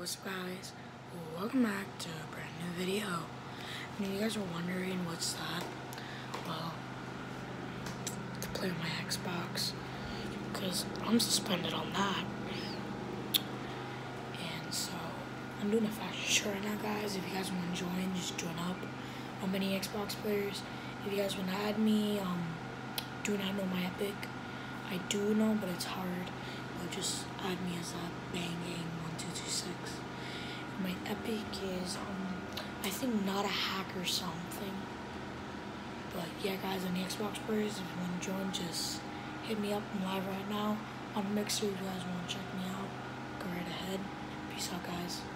what's up guys? Welcome back to a brand new video. And if you guys are wondering what's that, well, to play on my Xbox, because I'm suspended on that. And so, I'm doing a fashion show right now guys. If you guys want to join, just join up. How many Xbox players? If you guys want to add me, do not know my epic. I do know, but it's hard. But just add me as a banging1226. My epic is I think not a hack or something. But yeah guys, on the Xbox players, if you want to join, just hit me up. I'm live right now on Mixer. If you guys want to check me out, go right ahead. Peace out guys.